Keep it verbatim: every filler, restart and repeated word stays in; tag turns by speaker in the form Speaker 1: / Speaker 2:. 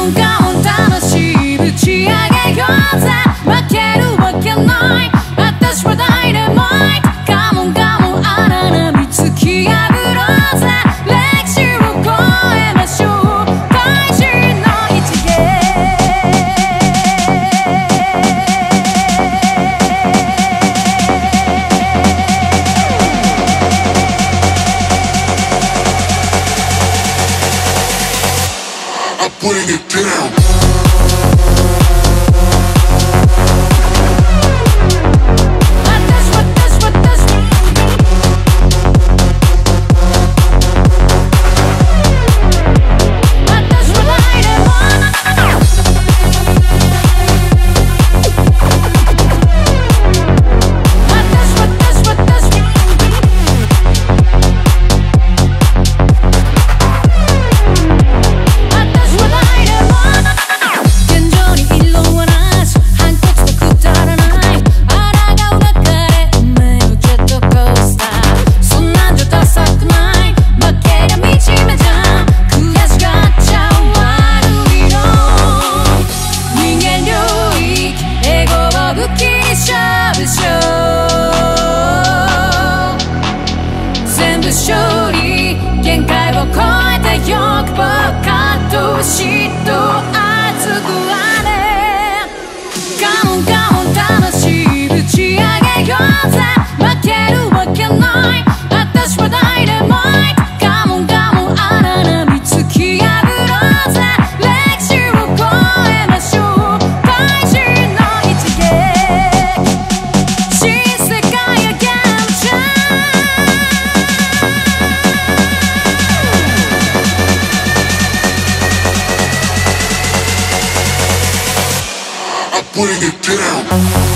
Speaker 1: モンカモン楽しいぶち上げようぜ負けるわけない私はダイナマイトカモンカモン荒波突き破ろうぜ歴史を超えましょう大事な一芸
Speaker 2: Putting it down.勝利限界を超えてよくばかと嫉妬熱くあれカモンカモン楽しいぶち上げようぜ負けるわけない私はダイナマイトカモンカモン荒波突き破ろうぜ歴史を超えましょう大事な一撃新世界へ現状 Putting it down.